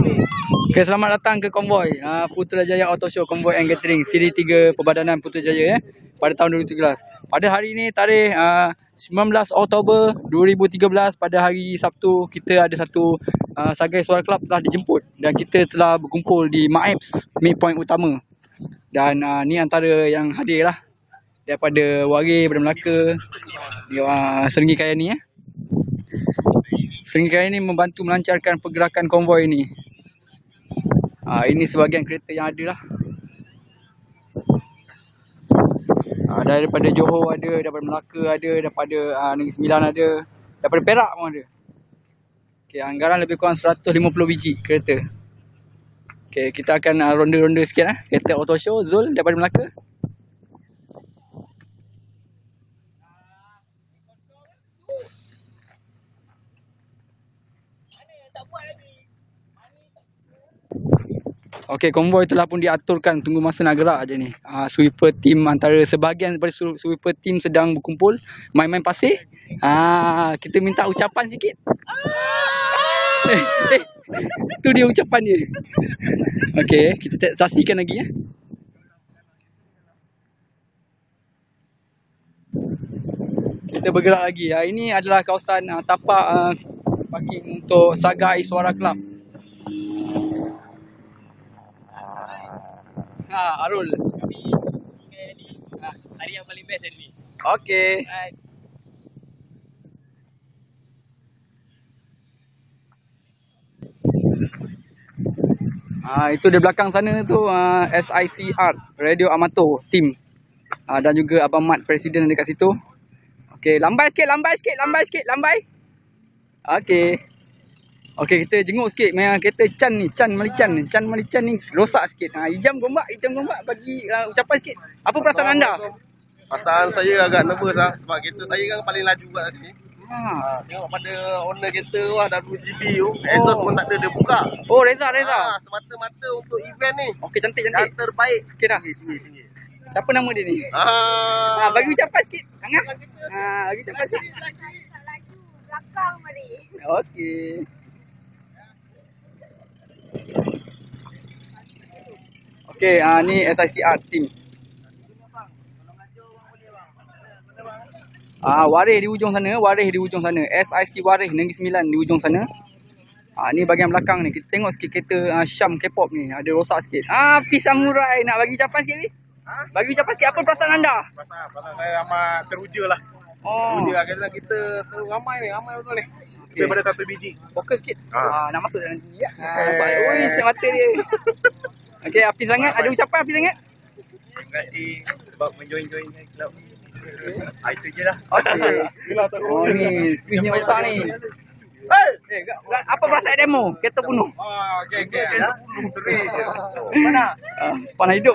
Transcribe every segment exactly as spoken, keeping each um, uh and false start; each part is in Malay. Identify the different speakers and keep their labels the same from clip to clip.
Speaker 1: Okay, selamat datang ke konvoi uh, Putrajaya Auto Show Convoy and Catering Siri tiga Perbadanan Putrajaya eh, pada tahun dua ribu tiga belas. Pada hari ini tarikh uh, sembilan belas Oktober dua ribu tiga belas, pada hari Sabtu, kita ada satu uh, Sagai Suara Club telah dijemput dan kita telah berkumpul di Maeps, midpoint utama. Dan uh, ni antara yang hadir lah daripada Wareh, daripada Melaka, uh, Serenggi Kayani eh. Serenggi Kayani membantu melancarkan pergerakan konvoi ini. Uh, ini sebahagian kereta yang ada lah. Uh, daripada Johor ada, daripada Melaka ada, daripada uh, Negeri Sembilan ada, daripada Perak pun ada. Okay, anggaran lebih kurang seratus lima puluh biji kereta. Okay, kita akan uh, ronda-ronda sikit lah. Kereta Auto Show, Zul daripada Melaka. Okey, konvoi telah pun diaturkan, tunggu masa nak gerak je ni. Uh, sweeper team, antara sebahagian daripada sweeper team sedang berkumpul main-main pasir. Ah, uh, kita minta ucapan sikit. Eh, eh, tu dia ucapan dia. Okey, kita saksikan lagi ya. Kita bergerak lagi. Uh, ini adalah kawasan uh, tapak uh, parking untuk Sagai Suara Club. Ha, Arul.
Speaker 2: Kami ni ha, hari yang paling best hari ni.
Speaker 1: Okey.
Speaker 2: Right.
Speaker 1: Ah, itu di belakang sana tu uh, S I C Art, Radio Amato team. Ah, dan juga Abang Mat Presiden dekat situ. Okey, lambai sikit, lambai sikit, lambai sikit, lambai. Okey. Okey, kita jenguk sikit memang kereta Chan ni, Chan Malichan ni, Chan Malichan ni rosak sikit. Ha, Ijam gombak, Ijam gombak bagi uh, ucapan sikit. Apa perasaan anda?
Speaker 3: Perasaan saya agak nervous lah sebab kereta saya kan paling laju kat sini.
Speaker 1: Ha.
Speaker 3: Ha, tengok pada owner kereta wah W G B tu, exhaust pun tak ada dia buka.
Speaker 1: Oh, Reza, Reza.
Speaker 3: Ha, semata-mata untuk event ni.
Speaker 1: Okey, cantik, cantik.
Speaker 3: Yang terbaik.
Speaker 1: Okey dah.
Speaker 3: Sini, sini, sini.
Speaker 1: Siapa nama dia ni?
Speaker 3: Ha.
Speaker 1: Ha, bagi ucapan sikit. Hangat. Ha, bagi ucapan sikit.
Speaker 4: Laju belakang mari.
Speaker 1: Okey. Okey, uh, ni S I C Art team. Ah, uh, Wareh di ujung sana, Wareh di ujung sana. S I C Wareh Negeri Sembilan di ujung sana. Ah, uh, ni bahagian belakang ni. Kita tengok sikit kereta uh, Syam K-pop ni, ada rosak sikit. Ah, Pi Samurai nak bagi ucapan sikit ni? Ha? Bagi ucapan sikit, apa perasaan anda?
Speaker 3: Perasaan, perasaan saya amat teruja lah.
Speaker 1: Oh.
Speaker 3: Teruja lah kerana kita ramai ni, ramai betul ni. Okay. Daripada satu biji.
Speaker 1: Fokus sikit.
Speaker 3: Ha.
Speaker 1: Ah, nak masuk dalam ni ya. Ah, nampak. Oi, siap mata dia. Okey, Api sangat. Ada ucapan Api sangat?
Speaker 2: Terima kasih sebab menjoin-join club ni. Ah, itu je lah.
Speaker 1: Okey. Oh ni, switchnya rosak ni. Hey! Eh, apa perasaan demo? Kereta bunuh.
Speaker 3: Ah, okey okey. Kereta bunuh terik.
Speaker 1: Mana? Ah, sepanah hidup.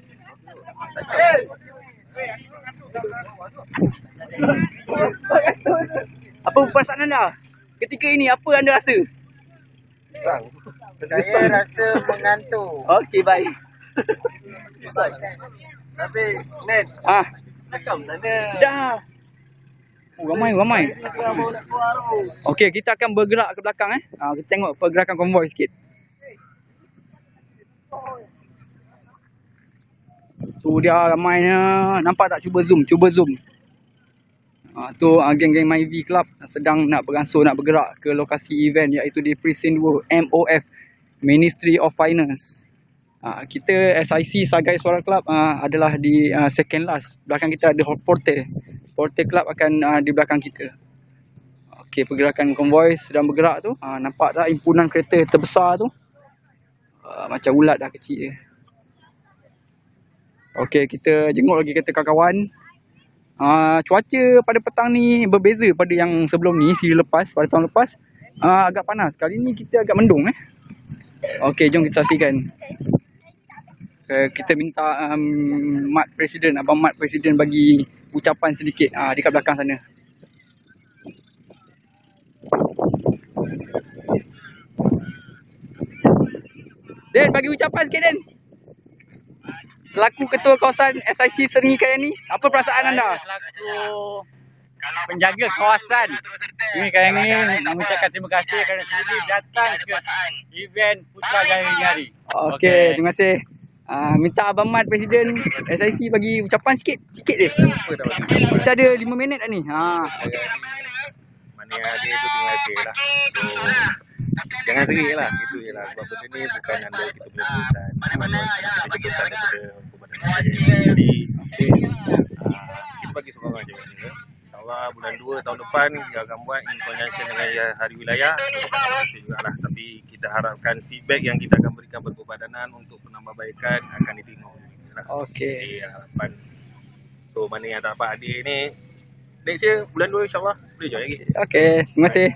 Speaker 1: Apa perasaan anda? Ketika ini apa anda rasa?
Speaker 3: Pisang.
Speaker 5: Saya rasa mengantuk.
Speaker 1: Okey, baik.
Speaker 3: Pisang. Tapi, Nen,
Speaker 1: Ah,
Speaker 3: belakang sana.
Speaker 1: dah. Oh, ramai, ramai.
Speaker 3: Kita mau nak keluar tu.
Speaker 1: Okey, kita akan bergerak ke belakang eh. Ah, kita tengok pergerakan konvoi sikit. Tu dia ramainya. Nampak tak? Cuba zoom, cuba zoom. Ah, tu uh, geng-geng Myvi Club sedang nak beransur nak bergerak ke lokasi event, iaitu di Precinct dua M O F, Ministry of Finance. Uh, kita S I C Sagai Suara Club uh, adalah di uh, second last. Belakang kita ada Forte. Forte Club akan uh, di belakang kita. Okey, pergerakan konvoi sedang bergerak tu. Uh, nampak tak impunan kereta terbesar tu? Uh, macam ulat dah kecil je. Okey, kita jenguk lagi kereta kawan-kawan. Uh, cuaca pada petang ni berbeza pada yang sebelum ni, siri lepas, pada tahun lepas. Uh, agak panas. Kali ni kita agak mendung eh. Okey, jom kita saksikan. Uh, kita minta um, Mat Presiden, Abang Mat Presiden bagi ucapan sedikit uh, dekat belakang sana. Den, bagi ucapan sikit Den. Selaku Ketua Kawasan S I C Serenggi Kayani, apa perasaan anda?
Speaker 2: Selaku penjaga kawasan
Speaker 6: Ini kali ini mengucapkan terima kasih kerana sudi datang ke event Putrajaya ini hari.
Speaker 1: Okey, terima kasih. Uh, minta Abang Mat Presiden S I C bagi ucapan sikit, sikit dia.
Speaker 2: Apa dah bagi?
Speaker 1: Kita ada lima minit dah ni. Ha.
Speaker 2: Mana yang ada tu terima kasih lah. So, jangan serik lah. Itu je lah. Sebab benda ni bukan anda kita punya perusahaan. Mana kita jemputan daripada Perbadangan Jaya. Jadi, uh, kita bagi sokongan je kat sini. InsyaAllah bulan dua tahun depan kita akan buat in conjunction dengan Hari Wilayah. So, kita jugalah. Tapi kita harapkan feedback yang kita akan berikan kepada Perbadanan untuk penambahbaikan akan diterima.
Speaker 1: Okey.
Speaker 2: Jadi, harapan. So, mana yang tak dapat hadir ni, next year bulan dua insyaAllah boleh join lagi.
Speaker 1: Okey, terima kasih.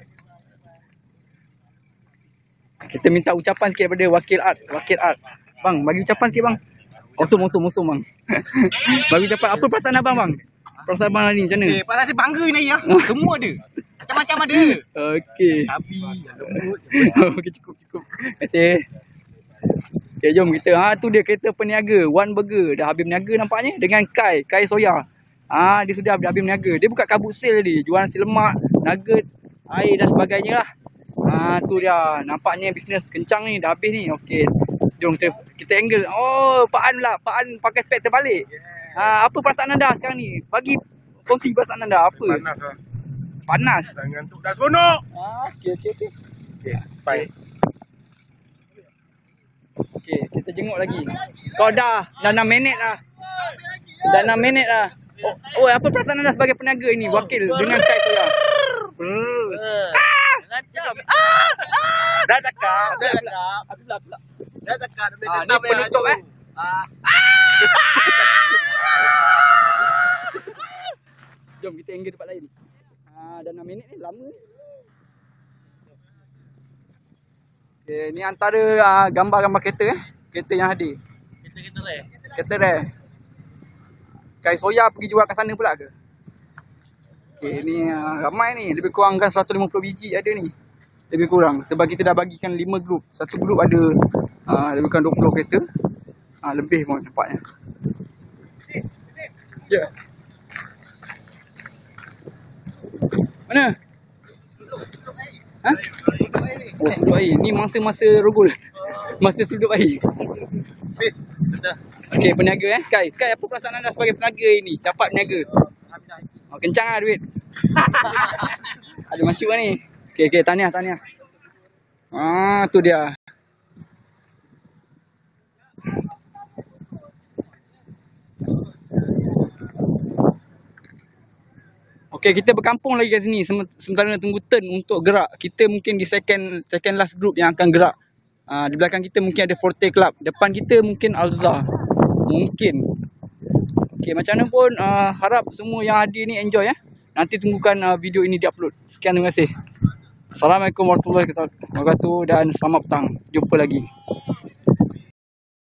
Speaker 1: Kita minta ucapan sikit daripada Wakil Art. Wakil Art. Bang, bagi ucapan sikit bang. Osum, osum, osum bang. Bagi ucapan. Apa perasaan abang bang? Perasaan abang hari ni macam mana?
Speaker 6: Eh, pasal saya bangga ni ya. Semua ada. Macam-macam ada.
Speaker 1: Okey.
Speaker 6: Sapi, lembut.
Speaker 1: Okey, cukup, cukup. Terima kasih. Okay, jom kita. Ha, tu dia kereta peniaga. One Burger. Dah habis berniaga nampaknya. Dengan Kai. Kai Soya. Ah, dia sudah habis berniaga. Dia buka kabut sale tadi. Jual nasi lemak, nugget, air dan sebagainya lah. Ah, tu dia. Nampaknya bisnes kencang ni. Dah habis ni. Okey. Jom kita, kita angle. Oh, Pak An pula. Pak An pakai spek terbalik. Ah, apa perasaan anda sekarang ni? Bagi kongsi perasaan anda. Apa?
Speaker 3: Panas lah.
Speaker 1: Panas.
Speaker 3: Dah ngantuk dah seronok.
Speaker 1: Ah, okey, okey, okey.
Speaker 3: Okay, bye.
Speaker 1: Okey, kita jenguk lagi. Kau dah. Dah enam minit dah. Dah enam minit dah. Oh, oh, apa perasaan anda sebagai peniaga ini? Wakil dengan Kai Soya.
Speaker 3: Dah cakap, dah cakap.
Speaker 1: Aku pula, pula.
Speaker 3: Dah cakap dia
Speaker 1: Ah, ni
Speaker 3: tetap yang
Speaker 1: penutup
Speaker 3: laju.
Speaker 1: eh. Ah. Jom kita angle tempat lain. Ah, dah enam minit ni, lama ni. Okay, ni antara uh, gambar-gambar kereta eh. Kereta yang hadir.
Speaker 6: Kita-kita rare.
Speaker 1: Kereta rare. Kai Soya pergi jual kat sana pula ke? Okay, ni uh, ramai ni. Lebih kurang kan seratus lima puluh biji ada ni. Lebih kurang. Sebab kita dah bagikan lima grup. Satu grup ada uh, lebih kurang dua puluh kereta. Uh, lebih pun nampaknya. Ya. Yeah. Mana? Ha? Oh, sudut air. Ni masa-masa rogol. Masa sudut air. Okey, peniaga eh. Kai, Kai apa perasaan anda sebagai peniaga ini? Dapat peniaga. Oh, kencang lah duit. Ada masuk lah ni. Okey, okey, tahniah, tahniah. Ah, tu dia. Okey, kita berkampung lagi kat sini sementara tunggu turn untuk gerak. Kita mungkin di second second last group yang akan gerak. Uh, di belakang kita mungkin ada Forte Club. Depan kita mungkin Alza. Mungkin. Okey, macam mana pun uh, harap semua yang hadir ni enjoy ya. Nanti tunggukan uh, video ini diupload. Sekian, terima kasih. Assalamualaikum warahmatullahi wabarakatuh dan selamat petang. Jumpa lagi.